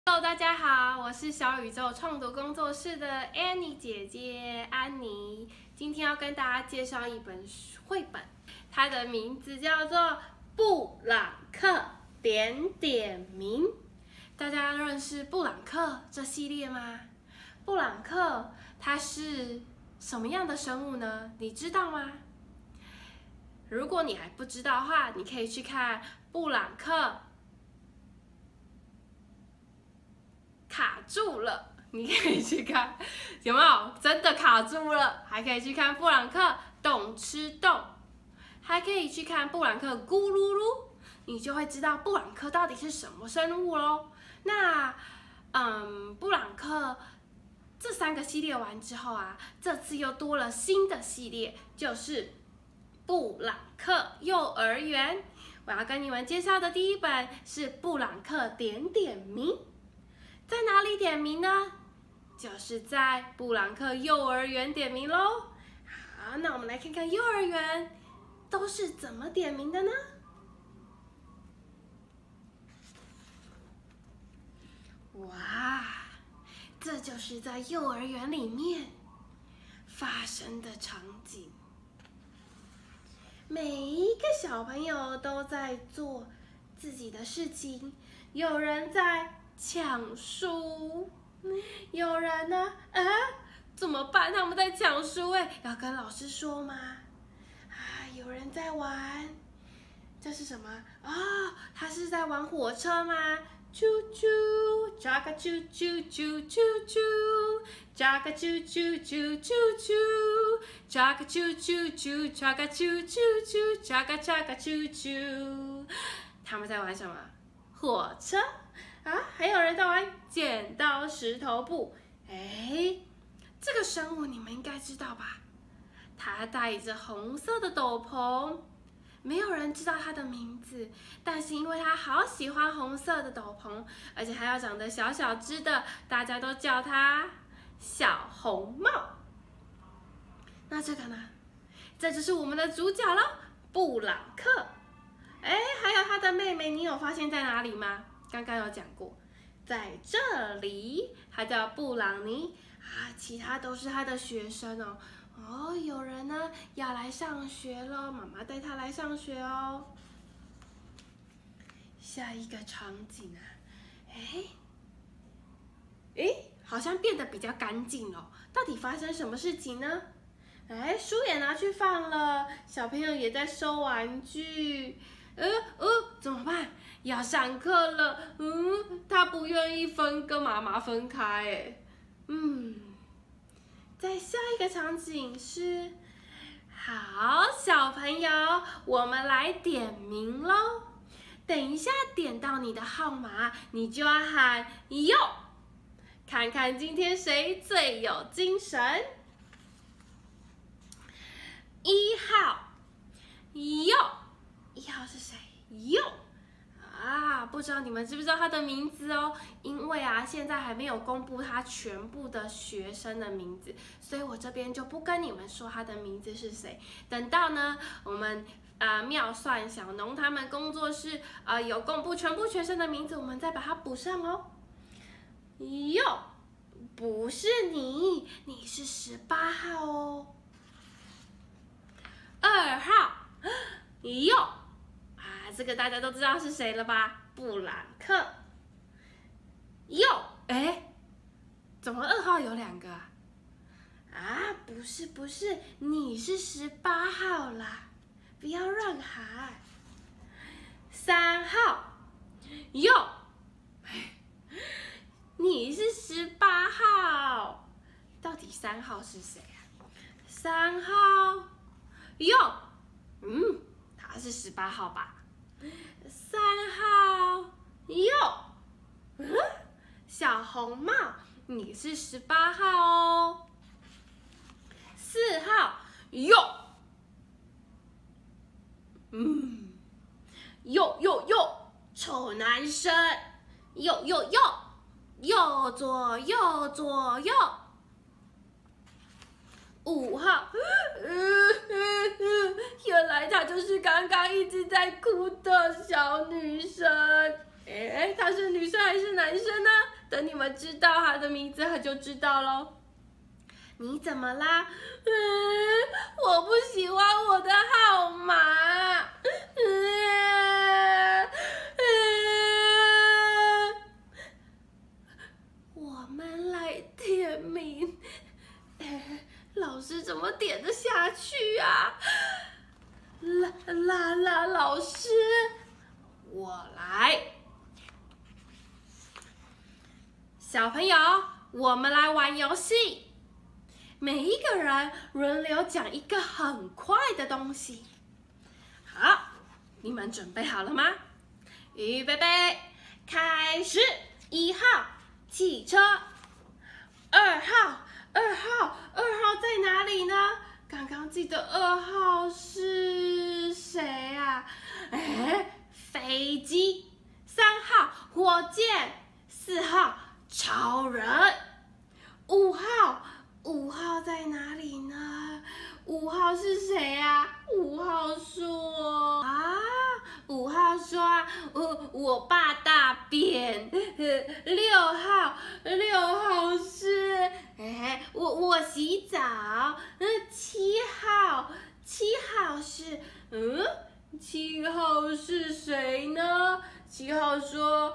Hello， 大家好，我是小宇宙创读工作室的 Annie 姐姐安妮。今天要跟大家介绍一本绘本，它的名字叫做《布朗克点点名》。大家认识布朗克这系列吗？布朗克它是什么样的生物呢？你知道吗？如果你还不知道的话，你可以去看布朗克卡住了，你可以去看，有没有真的卡住了？还可以去看布朗克懂吃动，还可以去看布朗克咕噜噜，你就会知道布朗克到底是什么生物咯。那，布朗克这3个系列完之后啊，这次又多了新的系列，就是布朗克幼儿园。我要跟你们介绍的第一本是布朗克点点名。在哪里点名呢？就是在布朗克幼儿园点名咯。好，那我们来看看幼儿园都是怎么点名的呢？哇，这就是在幼儿园里面发生的场景。每一个小朋友都在做自己的事情，有人在抢书，有人呢，怎么办？他们在抢书要跟老师说吗？有人在玩，这是什么？他是在玩火车吗？啾啾，扎个啾啾啾啾啾，扎个啾啾啾啾啾，扎个啾啾啾，扎个啾啾啾，扎个啾啾。他们在玩什么？火车。还有人在玩剪刀石头布。这个生物你们应该知道吧？它戴着红色的斗篷，没有人知道它的名字，但是因为它好喜欢红色的斗篷，而且还要长得小小只的，大家都叫它小红帽。那这个呢？这就是我们的主角了，布朗克。还有他的妹妹，你有发现在哪里吗？刚刚有讲过，在这里，他叫布朗尼其他都是他的学生哦。有人呢要来上学咯，妈妈带他来上学哦。下一个场景好像变得比较干净了，到底发生什么事情呢？书也拿去放了，小朋友也在收玩具。怎么办？要上课了。他不愿意跟妈妈分开在下一个场景是，好，小朋友，我们来点名咯。等一下点到你的号码，你就要喊哟，看看今天谁最有精神。1号，哟，1号是谁？哟。不知道你们知不知道他的名字哦？因为现在还没有公布他全部的学生的名字，所以我这边就不跟你们说他的名字是谁。等到呢，我们妙算小农他们工作室有公布全部学生的名字，我们再把它补上哦。哟，不是你，你是18号哦。2号，哟。这个大家都知道是谁了吧？布朗克。哟，怎么2号有2个不是，你是18号啦，不要乱喊。3号，哟，你是18号，到底3号是谁3号，哟，他是18号吧？3号，哟，小红帽，你是18号哦。4号，哟，哟，臭男生，哟，右左右。5号，原来她就是刚刚一直在哭的小女生。 哎，他是女生还是男生呢？等你们知道他的名字，就知道咯。你怎么啦？我不喜欢我的号码。我们来点名。老师怎么点得下去啊？老师，我来。小朋友，我们来玩游戏。每一个人轮流讲一个很快的东西。好，你们准备好了吗？预备备，开始。1号汽车，2号在哪里呢？刚刚记得2号是谁啊？飞机。3号火箭，4号超人。5号在哪里呢？5号是谁啊？5号说我爸大便。6号是我洗澡。7号是7号是谁呢？7号说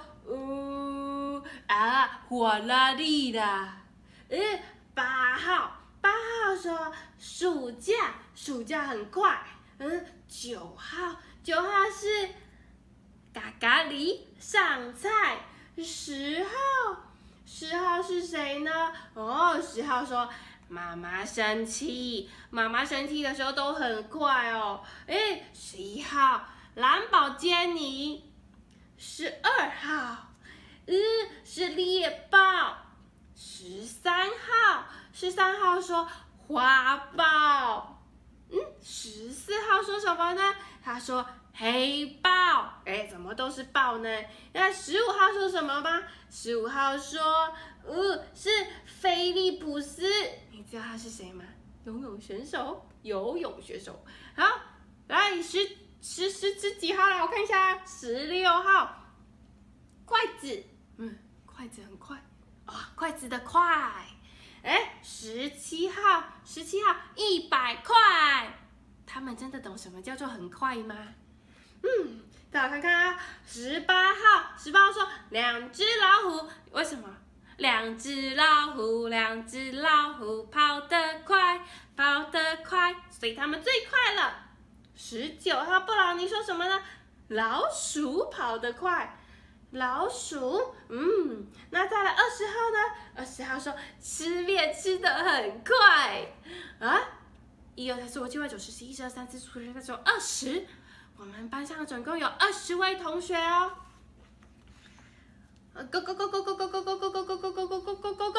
火拉力啦。8号说暑假很快。9号是嘎嘎梨上菜。10号是谁呢？10号说妈妈生气的时候都很快哦。11号蓝宝坚尼。12号是猎豹。13号说花豹。14号说什么呢？他说黑豹。怎么都是豹呢？那15号说什么吗？15号说是菲利普斯。你知道他是谁吗？游泳选手。好，来十几号了，我看一下。16号筷子。筷子很快筷子的快。17号100块。他们真的懂什么叫做很快吗？再来看看啊。18号说2只老虎。为什么？2只老虎跑得快，所以他们最快了。19号布朗尼说什么呢？老鼠跑得快。老鼠，那再来20号呢？20号说吃面吃得很快。1、2、3、4、5、6、7、8、9、10、11、12、13、14、15、16、17、18、19、20。我们班上总共有20位同学哦。Go go go go go go go go go go go go go go go go go。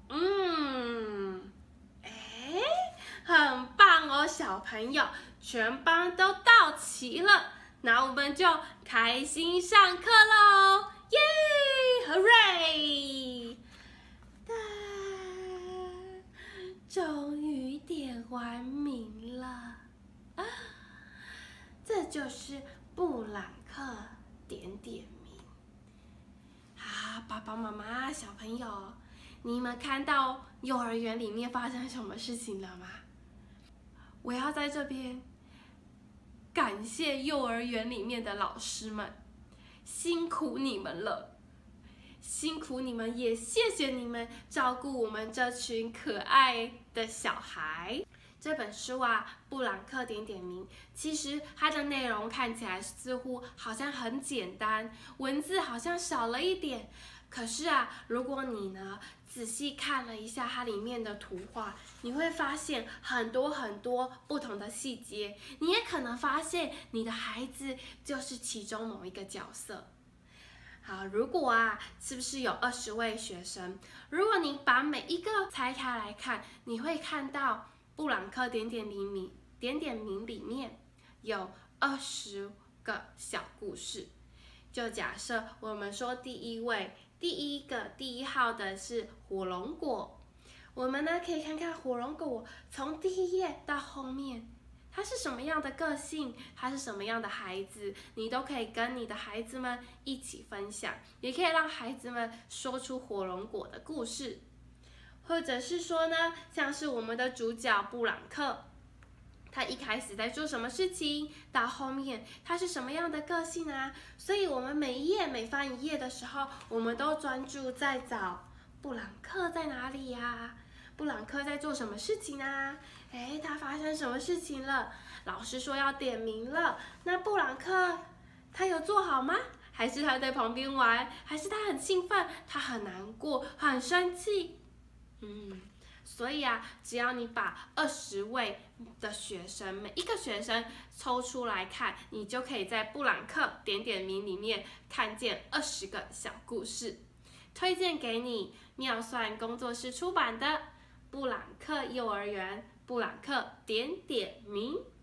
很棒哦，小朋友，全班都到齐了。那我们就开心上课喽，耶 ！Hooray！ 终于点完名了，这就是布朗克点点名。爸爸妈妈、小朋友，你们看到幼儿园里面发生什么事情了吗？我要在这边感谢幼儿园里面的老师们，辛苦你们了，辛苦你们，也谢谢你们照顾我们这群可爱的小孩。这本书啊，布朗克点点名，其实它的内容看起来似乎好像很简单，文字好像少了一点。可是啊，如果你呢仔细看了一下它里面的图画，你会发现很多不同的细节。你也可能发现你的孩子就是其中某一个角色。好，如果啊，是不是有20位学生？如果你把每一个拆开来看，你会看到布朗克点点名里面有20个小故事。就假设我们说第一号的是火龙果，我们呢可以看看火龙果从第1页到后面他是什么样的个性，他是什么样的孩子，你都可以跟你的孩子们一起分享，也可以让孩子们说出火龙果的故事。或者是说呢，像是我们的主角布朗克，他一开始在做什么事情，到后面他是什么样的个性啊？所以我们每翻一页的时候，我们都专注在找布朗克在哪里呀？布朗克在做什么事情啊？他发生什么事情了？老师说要点名了，那布朗克他有做好吗？还是他在旁边玩？还是他很兴奋？他很难过，很生气？所以啊，只要你把20位的学生，每一个学生抽出来看，你就可以在布朗克点点名里面看见20个小故事。推荐给你妙算工作室出版的《布朗克幼儿园》，布朗克点点名。